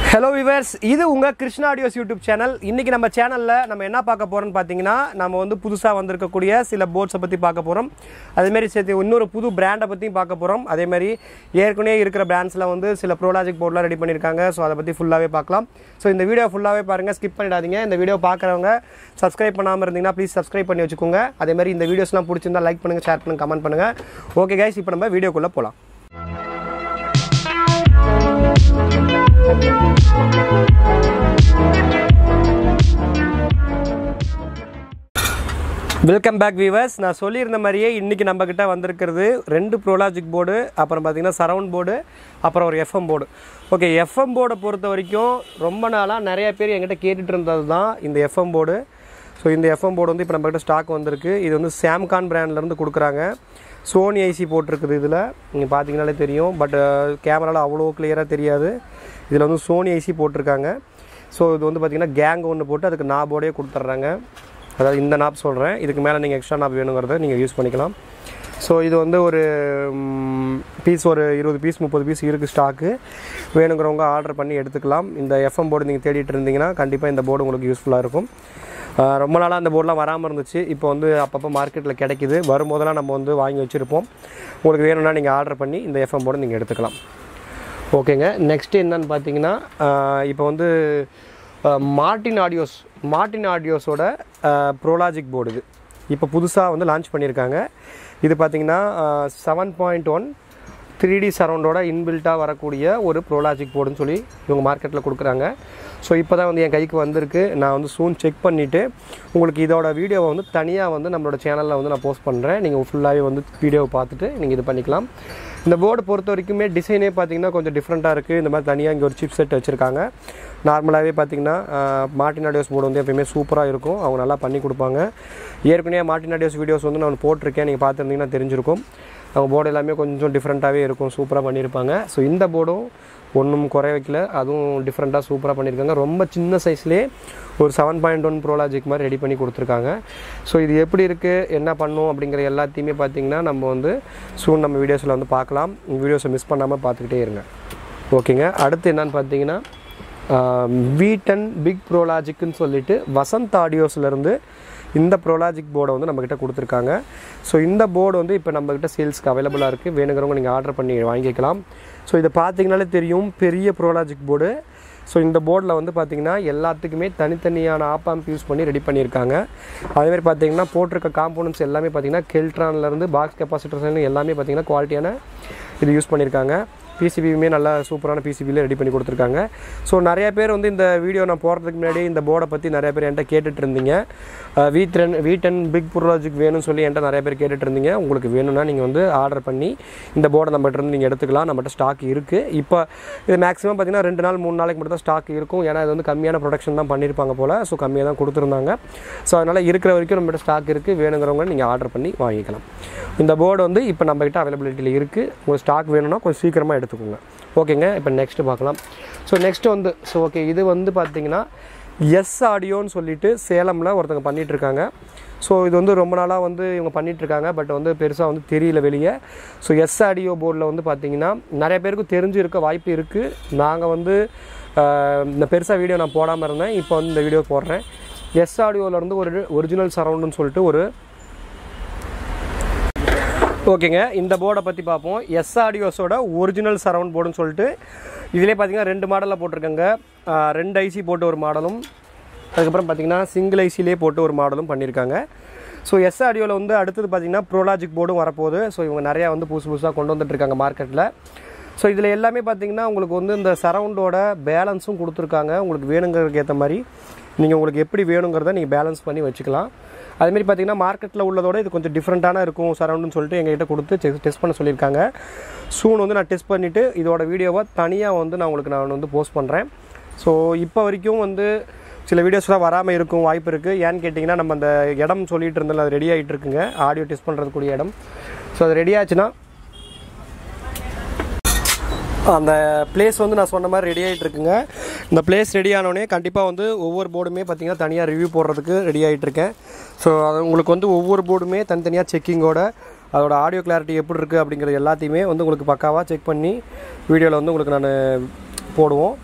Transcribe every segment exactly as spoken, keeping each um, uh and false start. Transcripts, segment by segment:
Hello viewers, இது உங்க Krishna audios YouTube channel. இன்னைக்கு நம்ம சேனல்ல நம்ம என்ன பார்க்க போறோம்னு பாத்தீங்கன்னா, நம்ம வந்து புதுசா வந்திருக்கக்கூடிய சில போர்ட்ஸ் பத்தி பார்க்க போறோம். அதே மாதிரி சேர்த்து இன்னொரு புது பிராண்ட பத்தியும் பார்க்க போறோம். அதே மாதிரி ஏற்கனவே இருக்கிற பிராண்ட்ஸ்ல வந்து சில ப்ரோலாஜிக் போர்ட்லாம் ரெடி பண்ணிருக்காங்க. சோ அத பத்தி ஃபுல்லாவே பார்க்கலாம். சோ இந்த வீடியோ ஃபுல்லாவே பாருங்க, ஸ்கிப் பண்ணிடாதீங்க. இந்த வீடியோ பார்க்கறவங்க Subscribe பண்ணாம இருந்தீங்கன்னா ப்ளீஸ் Subscribe பண்ணி வச்சுக்கோங்க. அதே மாதிரி இந்த வீடியோஸ்லாம் பிடிச்சிருந்தா லைக் பண்ணுங்க, ஷேர் பண்ணுங்க, கமெண்ட் பண்ணுங்க. ஓகே गाइस, இப்போ நம்ம வீடியோக்குள்ள போலாம். Welcome back viewers. நான் சொல்லியிருந்த மாதிரியே இன்றைக்கி நம்ம கிட்ட வந்திருக்கிறது ரெண்டு ப்ரோலாஜிக் போர்டு, அப்புறம் பார்த்திங்கன்னா சரவுண்ட் போர்டு, அப்புறம் ஒரு எஃப்எம் போர்டு. ஓகே, எஃப்எம் போர்டை பொறுத்த வரைக்கும் ரொம்ப நாளாக நிறைய பேர் என்கிட்ட கேட்டுட்டு இருந்தது தான் இந்த எஃப்எம் போர்டு. ஸோ இந்த எஃப்எம் போர்டு வந்து இப்போ நம்மக்கிட்ட ஸ்டாக் வந்திருக்கு. இது வந்து சாம்கான் பிராண்ட்லேருந்து கொடுக்குறாங்க. சோனி ஐசி போட்டிருக்குது. இதில் நீங்கள் பார்த்தீங்கனாலே தெரியும், பட் கேமராவில் அவ்வளோ கிளியராக தெரியாது. இதில் வந்து சோனி ஐசி போட்டிருக்காங்க. ஸோ இது வந்து பார்த்திங்கன்னா கேங் ஒன்று போட்டு அதுக்கு நாபோடையே கொடுத்துட்றாங்க. அதாவது இந்த நாப் சொல்கிறேன், இதுக்கு மேலே நீங்கள் எக்ஸ்ட்ரா நாப் வேணுங்கிறத நீங்கள் யூஸ் பண்ணிக்கலாம். ஸோ இது வந்து ஒரு பீஸ் ஒரு இருபது பீஸ் முப்பது பீஸ் இருக்குது ஸ்டாக்கு. வேணுங்கிறவங்க ஆர்டர் பண்ணி எடுத்துக்கலாம். இந்த எஃப்எம் போர்டு நீங்கள் தேடிட்டு இருந்தீங்கன்னா கண்டிப்பாக இந்த போர்டு உங்களுக்கு யூஸ்ஃபுல்லாக இருக்கும். ரொம்ப நாளாக அந்த போர்டெலாம் வராமல் இருந்துச்சு. இப்போ வந்து அப்பப்போ மார்க்கெட்டில் கிடைக்கிது. வரும்போதெல்லாம் நம்ம வந்து வாங்கி வச்சுருப்போம். உங்களுக்கு வேணும்னா நீங்கள் ஆர்டர் பண்ணி இந்த எஃப்எம் போர்டு நீங்கள் எடுத்துக்கலாம். ஓகேங்க, நெக்ஸ்ட்டு என்னன்னு பார்த்தீங்கன்னா, இப்போ வந்து மார்டின் ஆடியோஸ் மார்டின் ஆடியோஸோட ப்ரோலாஜிக் போர்டு இது இப்போ புதுசாக வந்து லான்ச் பண்ணியிருக்காங்க. இது பார்த்திங்கன்னா seven point one three D சரௌண்டோட இன்பில்ட்டாக வரக்கூடிய ஒரு ப்ரோலாஜிக் போர்டுன்னு சொல்லி இவங்க மார்க்கெட்டில் கொடுக்குறாங்க. ஸோ இப்போ தான் வந்து என் கைக்கு வந்திருக்கு. நான் வந்து சூன் செக் பண்ணிவிட்டு உங்களுக்கு இதோட வீடியோவை வந்து தனியாக வந்து நம்மளோட சேனலில் வந்து நான் போஸ்ட் பண்ணுறேன். நீங்கள் ஃபுல்லாகவே வந்து வீடியோவை பார்த்துட்டு நீங்கள் இது பண்ணிக்கலாம். இந்த போர்டு பொறுத்த வரைக்குமே டிசைனே பார்த்திங்கன்னா கொஞ்சம் டிஃப்ரெண்ட்டாக இருக்குது. இந்த மாதிரி தனியாக இங்கே ஒரு சிப் செட் வச்சுருக்காங்க. நார்மலாகவே பார்த்திங்கன்னா மார்டின் ஆடியோஸ் போர்டு வந்து எப்பயுமே சூப்பராக இருக்கும். அவங்க நல்லா பண்ணி கொடுப்பாங்க. ஏற்கனவே மார்டின் ஆடியோஸ் வீடியோஸ் வந்து நான் போட்டிருக்கேன், நீங்கள் பார்த்துருந்தீங்கன்னா தெரிஞ்சிருக்கும். அவங்க போர்டு எல்லாமே கொஞ்சம் டிஃப்ரெண்ட்டாகவே இருக்கும், சூப்பராக பண்ணியிருப்பாங்க. ஸோ இந்த போர்டும் ஒன்றும் குறை வைக்கல, அதுவும் டிஃப்ரெண்ட்டாக சூப்பராக பண்ணியிருக்காங்க. ரொம்ப சின்ன சைஸ்லேயே ஒரு செவன் பாயிண்ட் ஒன் ப்ரோலாஜிக் மாதிரி ரெடி பண்ணி கொடுத்துருக்காங்க. ஸோ இது எப்படி இருக்குது, என்ன பண்ணும் அப்படிங்கிற எல்லாத்தையுமே பார்த்திங்கன்னா நம்ம வந்து சூன் நம்ம வீடியோஸில் வந்து பார்க்கலாம். வீடியோஸை மிஸ் பண்ணாமல் பார்த்துக்கிட்டே இருங்க. ஓகேங்க, அடுத்து என்னன்னு பார்த்தீங்கன்னா வி டென் பிக் ப்ரோலாஜிக்குன்னு சொல்லிட்டு வசந்த் ஆடியோஸ்லேருந்து இந்த ப்ரோலாஜிக் போர்டை வந்து நம்மக்கிட்ட கொடுத்துருக்காங்க. ஸோ இந்த போர்டு வந்து இப்போ நம்மக்கிட்ட சேல்ஸ்க்கு அவைலபிளாக இருக்குது. வேணுங்கிறவங்க நீங்கள் ஆர்டர் பண்ணி வாங்கிக்கலாம். ஸோ இதை பார்த்தீங்கனாலே தெரியும், பெரிய ப்ரோலாஜிக் போர்டு. ஸோ இந்த போர்டில் வந்து பார்த்திங்கன்னா எல்லாத்துக்குமே தனித்தனியான ஆப்பாம்ப் யூஸ் பண்ணி ரெடி பண்ணியிருக்காங்க. அதேமாதிரி பார்த்திங்கன்னா போட்டிருக்க காம்போனன்ட்ஸ் எல்லாமே பார்த்திங்கன்னா கெல்ட்ரான்லேருந்து பாக்ஸ் கெப்பாசிட்டர்ஸ்லேருந்து எல்லாமே பார்த்திங்கன்னா குவாலிட்டியான இது யூஸ் பண்ணியிருக்காங்க. பிசிபியுமே நல்லா சூப்பரான பிசிபியில் ரெடி பண்ணி கொடுத்துருக்காங்க. ஸோ நிறைய பேர் வந்து இந்த வீடியோ நான் போகிறதுக்கு முன்னாடி இந்த போர்டை பற்றி நிறைய பேர் என்கிட்ட கேட்டுட்டு இருந்தீங்க. V ten V ten big prologic வேணும்னு சொல்லி என்கிட்ட நிறைய பேர் கேட்டுட்டு இருந்தீங்க. உங்களுக்கு வேணும்னா நீங்கள் வந்து ஆர்டர் பண்ணி இந்த போர்டை நம்மகிட்ட இருந்து நீங்கள் எடுத்துக்கலாம். நம்மகிட்ட ஸ்டாக் இருக்குது. இப்போ இது மேக்ஸிமம் பார்த்திங்கன்னா ரெண்டு நாள் மூணு நாளைக்கு மட்டும் தான் ஸ்டாக் இருக்கும். ஏன்னா இது வந்து கம்மியான ப்ரொடக்ஷன் தான் பண்ணியிருப்பாங்க போல். ஸோ கம்மியாக தான் கொடுத்துருந்தாங்க. ஸோ அதனால் இருக்கிற வரைக்கும் நம்மகிட்ட ஸ்டாக் இருக்குது. வேணுங்கிறவங்க நீங்கள் ஆர்டர் பண்ணி வாங்கிக்கலாம். இந்த போர்டு வந்து இப்போ நம்மகிட்ட அவைலபிலிட்டியில் இருக்குது. உங்களுக்கு ஸ்டாக் வேணும்னா கொஞ்சம் சீக்கிரமாக எடுத்துக்கோங்க. ஓகேங்க, இப்போ நெக்ஸ்ட்டு பார்க்கலாம். ஸோ நெக்ஸ்ட்டு வந்து ஸோ ஓகே இது வந்து பார்த்திங்கன்னா எஸ் ஆடியோன்னு சொல்லிட்டு சேலமில் ஒருத்தங்க பண்ணிகிட்ருக்காங்க. ஸோ இது வந்து ரொம்ப நாளாக வந்து இவங்க பண்ணிகிட்ருக்காங்க. பட் வந்து பெருசாக வந்து தெரியல வெளியே. ஸோ எஸ் ஆடியோ போர்டில் வந்து பார்த்திங்கன்னா நிறைய பேருக்கு தெரிஞ்சு இருக்க வாய்ப்பு இருக்குது. நாங்கள் வந்து இந்த பெருசாக வீடியோ நான் போடாமல் இருந்தேன். இப்போ வந்து இந்த வீடியோ போடுறேன். எஸ் ஆடியோவிலேருந்து ஒரு ஒரிஜினல் சரவுண்டுன்னு சொல்லிட்டு ஒரு ஓகேங்க இந்த போர்டை பற்றி பார்ப்போம். எஸ் ஆடியோஸோட ஒரிஜினல் சரவுண்ட் போர்டுன்னு சொல்லிட்டு இதிலே பார்த்தீங்கன்னா ரெண்டு மாடலில் போட்டிருக்காங்க. ரெண்டு ஐசி போட்டு ஒரு மாடலும், அதுக்கப்புறம் பார்த்தீங்கன்னா சிங்கிள் ஐசிலே போட்டு ஒரு மாடலும் பண்ணியிருக்காங்க. ஸோ எஸ் ஆடியோவில் வந்து அடுத்தது பார்த்தீங்கன்னா ப்ரோலாஜிக் போர்டும் வரப்போகுது. ஸோ இவங்க நிறையா வந்து புதுசு புதுசாக கொண்டு வந்துட்டுருக்காங்க மார்க்கெட்டில். ஸோ இதில் எல்லாமே பார்த்தீங்கன்னா உங்களுக்கு வந்து இந்த சரவுண்டோட பேலன்ஸும் கொடுத்துருக்காங்க. உங்களுக்கு வேணுங்கிறதுக்கு ஏற்ற மாதிரி நீங்கள் உங்களுக்கு எப்படி வேணுங்கிறத நீங்கள் பேலன்ஸ் பண்ணி வச்சுக்கலாம். அதுமாரி பார்த்திங்கன்னா மார்க்கெட்டில் உள்ளதோட இது கொஞ்சம் டிஃப்ரெண்ட்டான இருக்கும் சரவுண்டுன்னு சொல்லிட்டு எங்கள்கிட்ட கொடுத்து டெஸ்ட் பண்ண சொல்லியிருக்காங்க. சூன் வந்து நான் டெஸ்ட் பண்ணிவிட்டு இதோட வீடியோவை தனியாக வந்து நான் உங்களுக்கு நான் வந்து போஸ்ட் பண்ணுறேன். ஸோ இப்போ வரைக்கும் வந்து சில வீடியோஸ்லாம் வராமல் இருக்கும் வாய்ப்பு இருக்குது. ஏன்னு கேட்டிங்கன்னா நம்ம அந்த இடம் சொல்லிகிட்டு இருந்தாலும் அது ரெடி ஆகிட்டு இருக்குங்க, ஆடியோ டெஸ்ட் பண்ணுறதுக்கூடிய இடம். ஸோ அது ரெடி ஆச்சுன்னா அந்த பிளேஸ் வந்து நான் சொன்ன மாதிரி ரெடி ஆகிட்டு இருக்குங்க. இந்த பிளேஸ் ரெடி ஆனோடனே கண்டிப்பாக வந்து ஒவ்வொரு போர்டுமே பார்த்திங்கன்னா தனியாக ரிவ்யூ போடுறதுக்கு ரெடி ஆகிட்டுருக்கேன். ஸோ அது உங்களுக்கு வந்து ஒவ்வொரு போர்டுமே தனித்தனியாக செக்கிங்கோட அதோட ஆடியோ கிளாரிட்டி எப்படி இருக்குது அப்படிங்கிறது எல்லாத்தையுமே வந்து உங்களுக்கு பக்காவாக செக் பண்ணி வீடியோவில் வந்து உங்களுக்கு நான் போடுவோம். ஸோ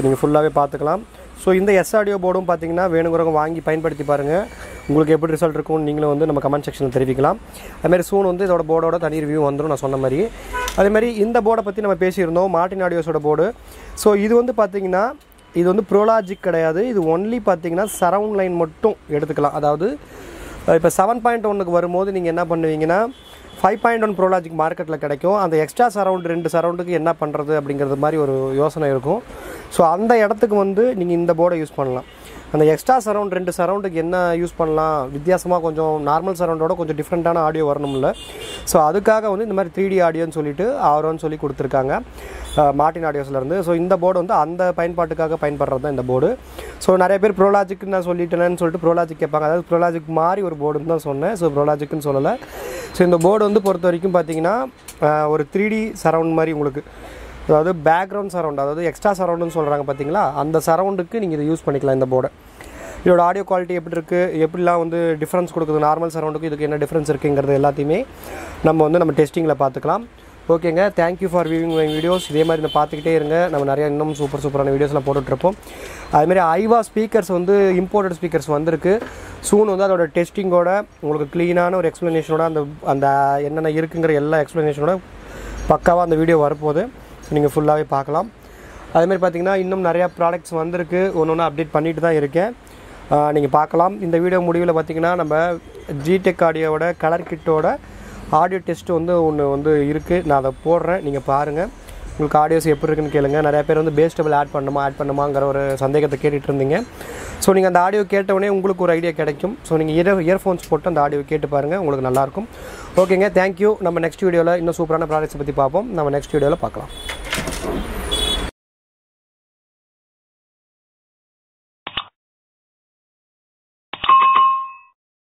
நீங்கள் ஃபுல்லாகவே பார்த்துக்கலாம். ஸோ இந்த எஸ் ஆடியோ போர்டும் பார்த்தீங்கன்னா வேணுங்கிறவங்க வாங்கி பயன்படுத்தி பாருங்கள். உங்களுக்கு எப்படி ரிசல்ட் இருக்கும்னு நீங்களும் வந்து நம்ம கமெண்ட் செக்ஷனில் தெரிவிக்கலாம். அதுமாதிரி சூன் வந்து இதோட போர்டோட தனி ரிவ்யூ வந்துடும் நான் சொன்ன மாதிரி. அதேமாதிரி இந்த போர்டை பற்றி நம்ம பேசியிருந்தோம், மார்டின் ஆடியோஸோட போர்டு. ஸோ இது வந்து பார்த்திங்கன்னா இது வந்து ப்ரோலாஜிக் கிடையாது. இது ஒன்லி பார்த்திங்கன்னா சரவுண்ட் லைன் மட்டும் எடுத்துக்கலாம். அதாவது இப்போ செவன் பாயிண்ட் ஒன்றுக்கு வரும்போது நீங்கள் என்ன பண்ணுவீங்கன்னா ஃபைவ் பாயிண்ட் ஒன் ப்ரோலாஜிக் மார்க்கெட்டில் கிடைக்கும். அந்த எக்ஸ்ட்ரா சரவுண்ட் ரெண்டு சரவுண்டுக்கு என்ன பண்ணுறது அப்படிங்கிறது மாதிரி ஒரு யோசனை இருக்கும். ஸோ அந்த இடத்துக்கு வந்து நீங்கள் இந்த போர்டை யூஸ் பண்ணலாம். அந்த எக்ஸ்ட்ரா சரவுண்ட் ரெண்டு சரவுண்டுக்கு என்ன யூஸ் பண்ணலாம், வித்தியாசமாக கொஞ்சம் நார்மல் சரவுண்டோட கொஞ்சம் டிஃப்ரெண்ட்டான ஆடியோ வரணும்ல. ஸோ அதுக்காக வந்து இந்த மாதிரி த்ரீ டி ஆடியோன்னு சொல்லிட்டு ஆரோன்னு சொல்லி கொடுத்துருக்காங்க மார்டின் ஆடியோஸ்லேருந்து. ஸோ இந்த போர்டு வந்து அந்த பயன்பாட்டுக்காக பயன்படுறது தான் இந்த போர்டு. ஸோ நிறைய பேர் ப்ரோலாஜிக்னு நான் சொல்லிட்டேன்னு சொல்லிட்டு ப்ரோலாஜிக் கேட்பாங்க. அதாவது ப்ரோலாஜிக் மாதிரி ஒரு போர்டுன்னு தான் சொன்னேன். ஸோ ப்ரோலாஜிக்னு சொல்லலை. ஸோ இந்த போர்டு வந்து பொறுத்த வரைக்கும் பார்த்தீங்கன்னா ஒரு த்ரீ டி சரவுண்ட் மாதிரி உங்களுக்கு, அதாவது பேக்ரவுண்ட் சரவுண்ட், அதாவது எக்ஸ்ட்ரா சரவுண்டுன்னு சொல்கிறாங்க பார்த்தீங்களா, அந்த சரவுண்டுக்கு நீங்கள் இதை யூஸ் பண்ணிக்கலாம் இந்த போர்டை. இதோட ஆடியோ குவாலிட்டி எப்படி இருக்குது, எப்படிலாம் வந்து டிஃப்ரென்ஸ் கொடுக்குது, நார்மல் சரவுண்டுக்கு இதுக்கு என்ன டிஃப்ரென்ஸ் இருக்குங்கிறது எல்லாத்தையுமே நம்ம வந்து நம்ம டெஸ்டிங்கில் பார்த்துக்கலாம். ஓகேங்க, thank you for viewing my videos. இதே மாதிரி இந்த பார்த்துக்கிட்டே இருங்க. நம்ம நிறையா இன்னும் சூப்பர் சூப்பரான வீடியோஸ்லாம் போட்டுட்ருப்போம். அதுமாதிரி ஐவா ஸ்பீக்கர்ஸ் வந்து இம்போர்ட்டட் ஸ்பீக்கர்ஸ் வந்திருக்கு. சூன் வந்து அதோட டெஸ்டிங்கோட உங்களுக்கு க்ளீனான ஒரு எக்ஸ்ப்ளனேஷனோட அந்த அந்த என்னென்ன இருக்குங்கிற எல்லா எக்ஸ்ப்ளனேஷனோட பக்காவாக அந்த வீடியோ வரப்போகுது. ஸோ நீங்கள் ஃபுல்லாகவே பார்க்கலாம். அதுமாதிரி பார்த்திங்கன்னா இன்னும் நிறையா ப்ராடக்ட்ஸ் வந்திருக்கு. ஒன்று ஒன்று அப்டேட் பண்ணிட்டு தான் இருக்கேன், நீங்கள் பார்க்கலாம். இந்த வீடியோ முடிவில் பார்த்திங்கன்னா நம்ம ஜிடெக் ஆடியோவோட கலர் கிட்டோட ஆடியோ டெஸ்ட்டு வந்து ஒன்று வந்து இருக்குது. நான் அதை போடுறேன், நீங்கள் பாருங்கள். உங்களுக்கு ஆடியோஸ் எப்படி இருக்குன்னு கேளுங்க. நிறையா பேர் வந்து பேஸ் டபுள் ஆட் பண்ணுமா ஆட் பண்ணுமாங்கிற ஒரு சந்தேகத்தை கேட்டுட்டு இருந்தீங்க. ஸோ நீங்கள் அந்த ஆடியோ கேட்டவுடனே உங்களுக்கு ஒரு ஐடியா கிடைக்கும். ஸோ நீங்கள் இயர் இயர்ஃபோன்ஸ் போட்டு அந்த ஆடியோ கேட்டு பாருங்கள், உங்களுக்கு நல்லாயிருக்கும். ஓகேங்க, தேங்க்யூ. நம்ம நெக்ஸ்ட் வீடியோவில் இன்னும் சூப்பரான ப்ராடக்ட்ஸை பற்றி பார்ப்போம். நம்ம நெக்ஸ்ட் வீடியோவில் பார்க்கலாம்.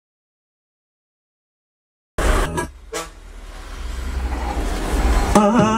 Ah